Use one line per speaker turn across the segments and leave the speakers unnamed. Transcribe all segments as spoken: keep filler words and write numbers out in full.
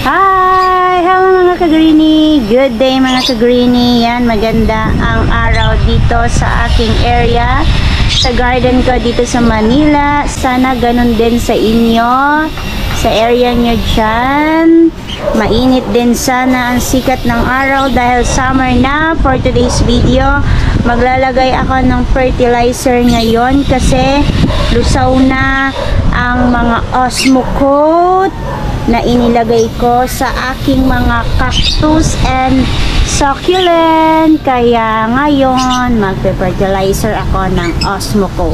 Hi! Hello mga ka-greenie! Good day mga ka-greenie! Yan, maganda ang araw dito sa aking area, sa garden ko dito sa Manila. Sana ganun din sa inyo, sa area nyo dyan. Mainit din sana ang sikat ng araw dahil summer na. For today's video, maglalagay ako ng fertilizer ngayon kasi lusaw na ang mga Osmocote na inilagay ko sa aking mga cactus and succulent. Kaya ngayon, magpe-fertilizer ako ng Osmocote.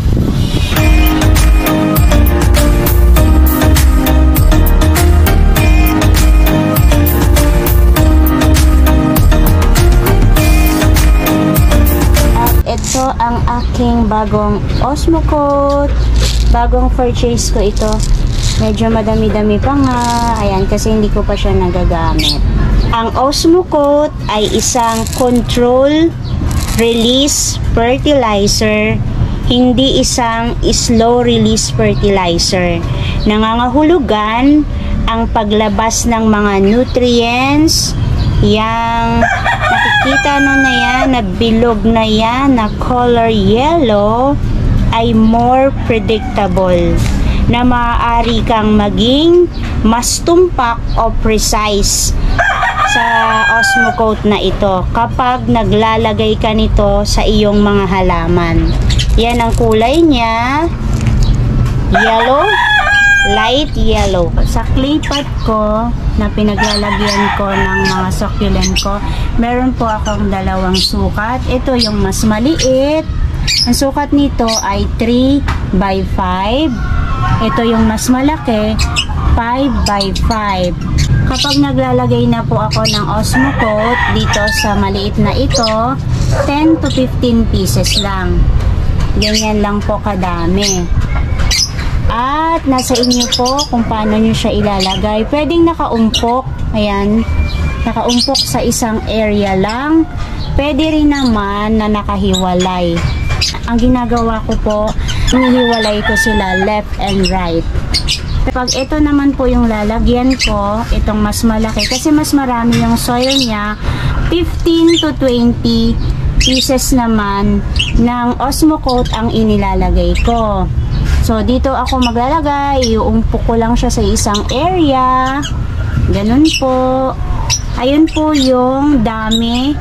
At ito ang aking bagong Osmocote. Bagong purchase ko ito. Medyo madami-dami pa nga. Ayan, kasi hindi ko pa siya nagagamit. Ang Osmocote ay isang control release fertilizer, hindi isang slow release fertilizer. Nangangahulugan ang paglabas ng mga nutrients, yang nakikita nyo na yan, na bilog na yan, na color yellow, ay more predictable, na maaari kang maging mas tumpak o precise sa Osmocote na ito kapag naglalagay ka nito sa iyong mga halaman. Yan ang kulay niya, yellow, light yellow. Sa clay pot ko na pinaglalagyan ko ng mga succulent ko, meron po akong dalawang sukat. Ito yung mas maliit. Ang sukat nito ay three by five. Ito yung mas malaki, five by five. Kapag naglalagay na po ako ng Osmocote dito sa maliit na ito, ten to fifteen pieces lang. Ganyan lang po kadami. At nasa inyo po kung paano nyo siya ilalagay. Pwedeng nakaumpok. Ayan, nakaumpok sa isang area lang. Pwede rin naman na nakahiwalay. Ang ginagawa ko po, inihiwalay ko sila left and right. Pag ito naman po yung lalagyan ko, itong mas malaki, kasi mas marami yung soil niya, fifteen to twenty pieces naman ng Osmocote ang inilalagay ko. So, dito ako maglalagay, iuumpok ko lang siya sa isang area. Ganun po. Ayun po yung dami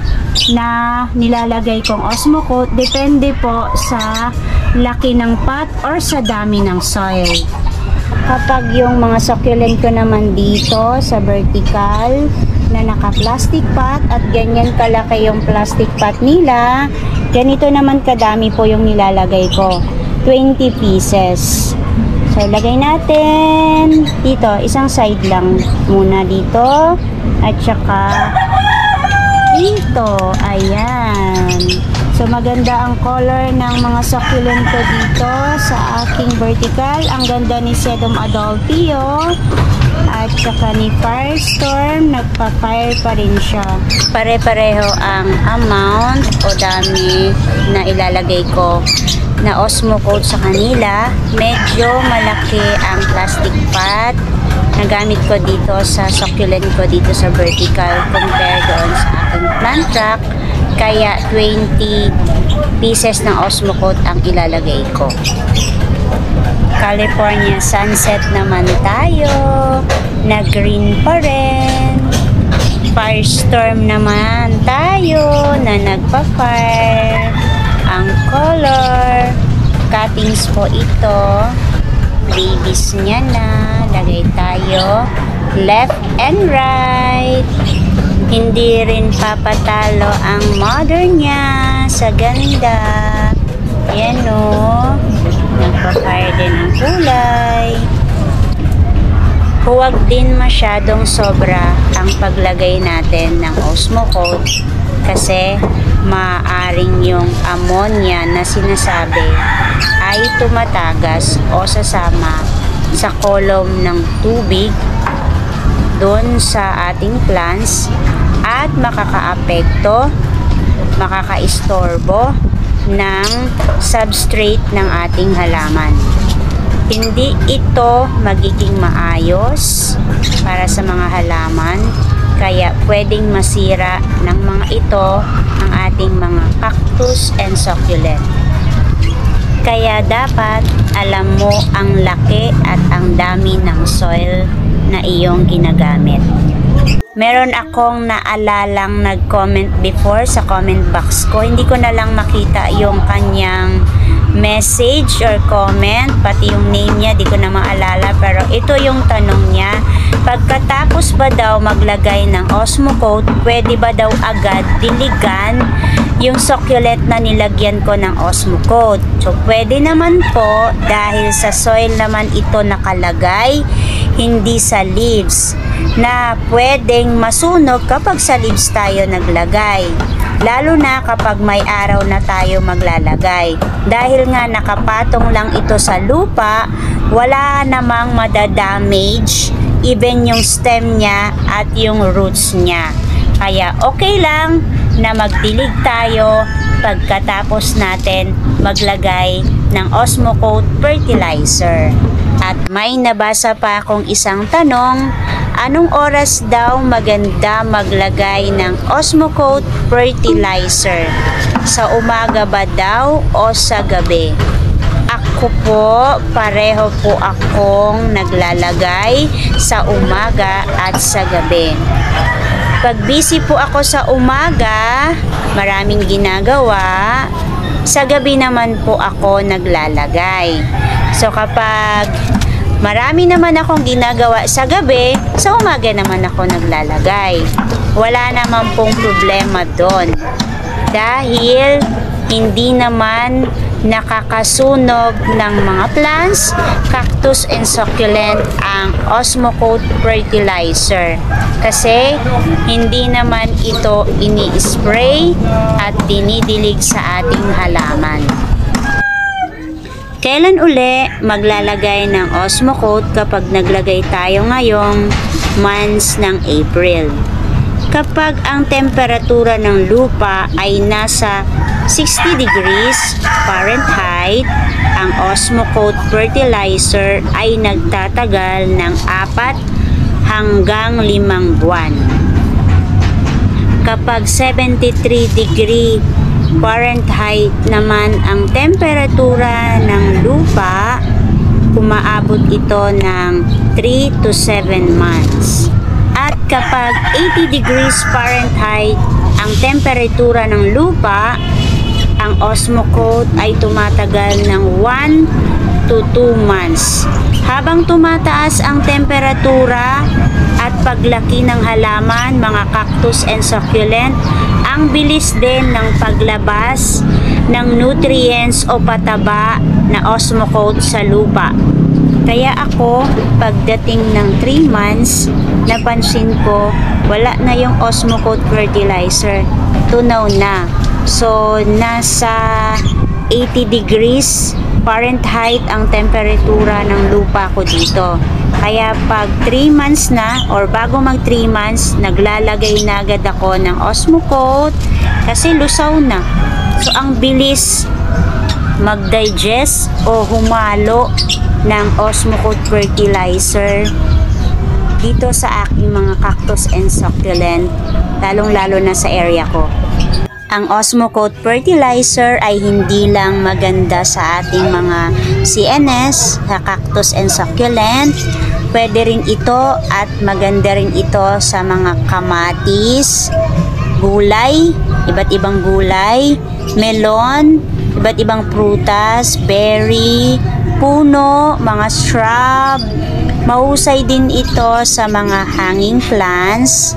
na nilalagay kong Osmocote. Depende po sa laki ng pot or sa dami ng soil. Kapag yung mga succulent ko naman dito sa vertical na naka-plastic pot at ganyan kalaki yung plastic pot nila, ganito naman kadami po yung nilalagay ko, twenty pieces. So, lagay natin dito, isang side lang muna dito at saka dito, ayan. So, maganda ang color ng mga succulent ko dito sa aking vertical. Ang ganda ni Sedum Adultio at saka ni Firestorm, nagpa-fire pa rin siya. Pare-pareho ang amount o dami na ilalagay ko na Osmocote sa kanila. Medyo malaki ang plastic pot na gamit ko dito sa succulent ko dito sa vertical compare doon sa aking plant rack. Kaya twenty pieces ng Osmocote ang ilalagay ko. California sunset naman tayo, na green pa rin. Firestorm naman tayo, na nagpa-fire. Ang color, cuttings po ito, babies niya na, lagay tayo left and right. Hindi rin papatalo ang mother niya sa ganda. Yan o, nagpa-fire din ang kulay. Huwag din masyadong sobra ang paglagay natin ng Osmocote kasi maaaring yung ammonia na sinasabi ay tumatagas o sasama sa kolom ng tubig doon sa ating plants at makakaapekto, makakaistorbo ng substrate ng ating halaman. hindi ito magiging maayos para sa mga halaman, kaya pwedeng masira ng mga ito ang ating mga cactus and succulent. Kaya dapat alam mo ang laki at ang dami ng soil na iyong ginagamit. Meron akong naalalang nag-comment before sa comment box ko. Hindi ko na lang makita yung kanyang message or comment, pati yung name niya, di ko na maalala, pero ito yung tanong niya: pagkatapos ba daw maglagay ng Osmocote, pwede ba daw agad diligan yung succulent na nilagyan ko ng Osmocote? So pwede naman po, dahil sa soil naman ito nakalagay, hindi sa leaves, na pwedeng masunog kapag sa leaves tayo naglagay, lalo na kapag may araw na tayo maglalagay. Dahil nga nakapatong lang ito sa lupa, wala namang madadamage, even yung stem niya at yung roots niya. Kaya okay lang na magdilig tayo pagkatapos natin maglagay ng Osmocote fertilizer. At may nabasa pa akong isang tanong: anong oras daw maganda maglagay ng Osmocote fertilizer? Sa umaga ba daw o sa gabi? Ako po, pareho po akong naglalagay sa umaga at sa gabi. Pag busy po ako sa umaga, maraming ginagawa, sa gabi naman po ako naglalagay. So kapag marami naman akong ginagawa sa gabi, sa umaga naman ako naglalagay. Wala naman pong problema doon. Dahil hindi naman nakakasunog ng mga plants, cactus and succulent ang Osmocote fertilizer. Kasi hindi naman ito ini-spray at dinidilig sa ating halaman. Kailan uli maglalagay ng Osmocote? Kapag naglagay tayo ngayong months ng April. Kapag ang temperatura ng lupa ay nasa sixty degrees Fahrenheit, ang Osmocote fertilizer ay nagtatagal ng apat hanggang limang buwan. Kapag seventy-three degree Fahrenheit naman ang temperatura ng lupa, umaabot ito ng three to seven months. At kapag eighty degrees Fahrenheit ang temperatura ng lupa, ang Osmocote ay tumatagal ng one to two months. Habang tumataas ang temperatura at paglaki ng halaman, mga cactus and succulent, ang bilis din ng paglabas ng nutrients o pataba na Osmocote sa lupa. Kaya ako, pagdating ng three months, napansin ko, wala na yung Osmocote fertilizer. Tunaw na. So, nasa eighty degrees Fahrenheit ang temperatura ng lupa ko dito. Kaya pag three months na, or bago mag three months, naglalagay na agad ako ng Osmocote kasi lusaw na. So, ang bilis mag-digest o humalo ng Osmocote fertilizer dito sa aking mga cactus and succulent, lalong-lalo na sa area ko. Ang Osmocote fertilizer ay hindi lang maganda sa ating mga C N S, sa cactus and succulent, pwede rin ito at maganda rin ito sa mga kamatis, gulay, iba't ibang gulay, melon, iba't ibang prutas, berry, puno, mga shrub. Mahusay din ito sa mga hanging plants.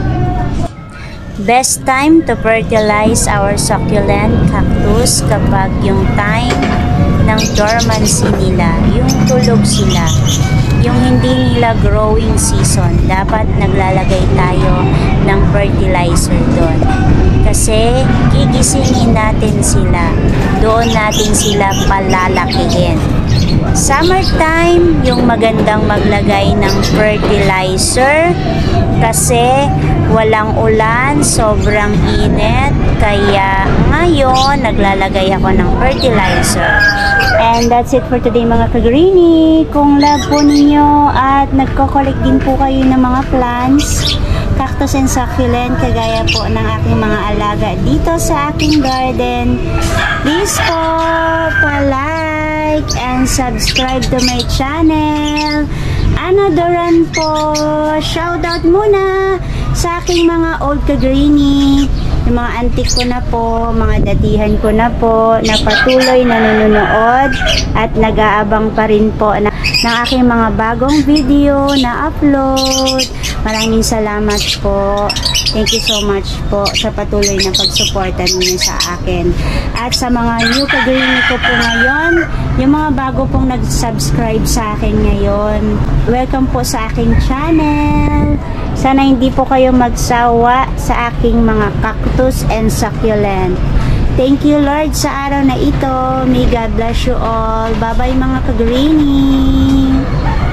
Best time to fertilize our succulent cactus kapag yung time ng dormancy nila, yung tulog sila, yung hindi nila growing season. Dapat naglalagay tayo ng fertilizer doon. Kasi gigisingin natin sila, doon natin sila palalakihin. Summertime, yung magandang maglagay ng fertilizer kasi walang ulan, sobrang init, kaya ngayon, naglalagay ako ng fertilizer. And that's it for today mga ka-greenie. Kung love po ninyo at nagko-collect din po kayo ng mga plants, cactus and succulent, kagaya po ng aking mga alaga dito sa aking garden, please po pa-like and subscribe to my channel. Ana Doran po, shoutout muna sa aking mga old ka-greenie, yung mga antik ko na po, mga datihan ko na po, na patuloy na nanonood at nag-aabang pa rin po na, ng aking mga bagong video na upload. Maraming salamat po. Thank you so much po sa patuloy na pagsuporta ninyo sa akin. At sa mga new ka-greenie ko po ngayon, yung mga bago pong nag-subscribe sa akin ngayon, welcome po sa aking channel. Sana hindi po kayo magsawa sa aking mga cactus and succulent. Thank you Lord sa araw na ito. May God bless you all. Bye bye mga ka-greenie.